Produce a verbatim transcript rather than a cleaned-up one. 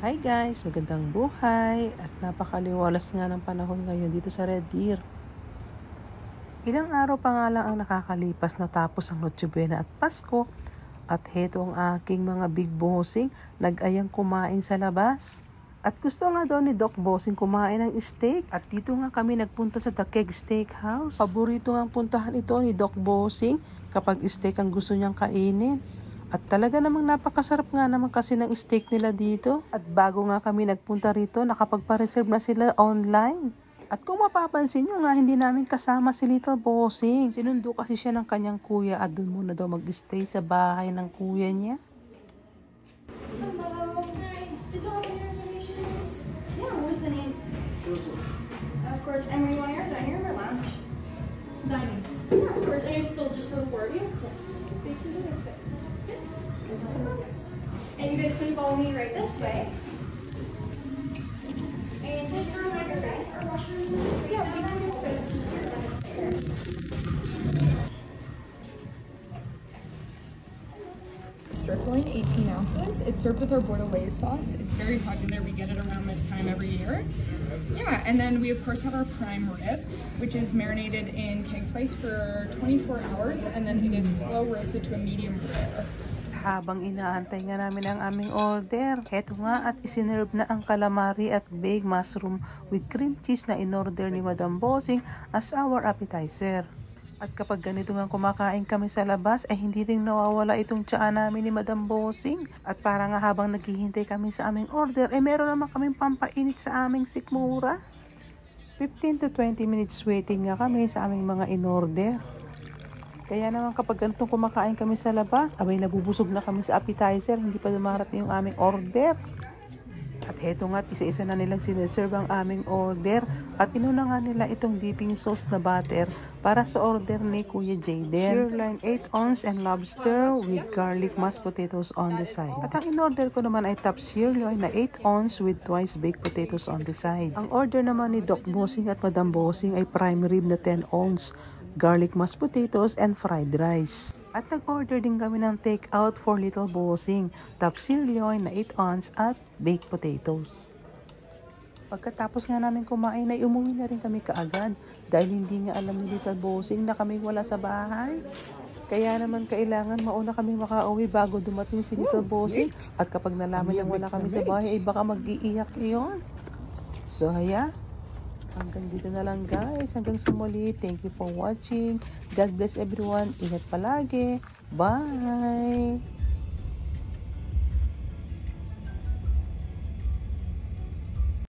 Hi guys! Magandang buhay at napakaliwalas nga ng panahon ngayon dito sa Red Deer. Ilang araw pa nga lang ang nakakalipas na tapos ang Noche Buena at Pasko at heto ang aking mga big bossing nag-ayang kumain sa labas. At gusto nga daw ni Doc Bossing kumain ng steak at dito nga kami nagpunta sa The Keg Steakhouse. Paborito nga puntahan ito ni Doc Bossing kapag steak ang gusto niyang kainin. At talaga namang napakasarap nga naman kasi ng steak nila dito. At bago nga kami nagpunta rito, nakapagpa-reserve na sila online. At kung mapapansin nyo nga, hindi namin kasama si Little Bossing. Sinundo kasi siya ng kanyang kuya at doon muna daw mag-stay sa bahay ng kuya niya. Hello, hi. Did you have any reservations? Yeah, what was the name? Of course, and were you on your diner or lounge? Dining. Yeah, of course. And you're still just for the four of you? Yeah. Basically, six. Six? And you guys can follow me right this way. And just a reminder, guys, our washroom is straight yeah, down there, but it's just here right there. Strip loin, eighteen ounces. It's served with our Bordelaise sauce. It's very popular. We get it around this time every year. Yeah, and then we of course have our prime rib, which is marinated in keg spice for twenty-four hours, and then it is slow roasted to a medium rare. Habang inaantay nga namin ang aming order, heto nga at isinerve na ang calamari at baked mushroom with cream cheese na in-order ni Madam Bossing as our appetizer. At kapag ganito nga kumakain kami sa labas, ay hindi rin nawawala itong tiyaan namin ni Madam Bossing. At para nga habang naghihintay kami sa aming order, ay meron naman kaming pampainit sa aming sikmura. fifteen to twenty minutes waiting nga kami sa aming mga in-order. Kaya naman kapag ganitong kumakain kami sa labas, abay nabubusog na kami sa appetizer, hindi pa dumarating yung aming order. At heto nga, isa-isa na nilang sineserve ang aming order. At inuna nga nila itong dipping sauce na butter para sa order ni Kuya Jayden. Sirloin eight ounce and lobster with garlic mashed potatoes on the side. At ang in-order ko naman ay top sirloin na eight ounce with twice baked potatoes on the side. Ang order naman ni Doc Bossing at Madam Bossing ay prime rib na ten ounce, garlic mashed potatoes and fried rice. At nag-order din kami ng take-out for Little Bossing, top sirloin na eight ounce at baked potatoes. Pagkatapos nga namin kumain ay umuwi na rin kami kaagad dahil hindi nga alam ni Little Bossing na kami wala sa bahay. Kaya naman kailangan mauna kami makauwi bago dumating si Little Bossing, at kapag nalaman niyang wala kami sa bahay ay baka mag-iiyak iyon. So haya, hanggang dito na lang guys. Hanggang sa muli. Thank you for watching. God bless everyone. Ingat palagi. Bye!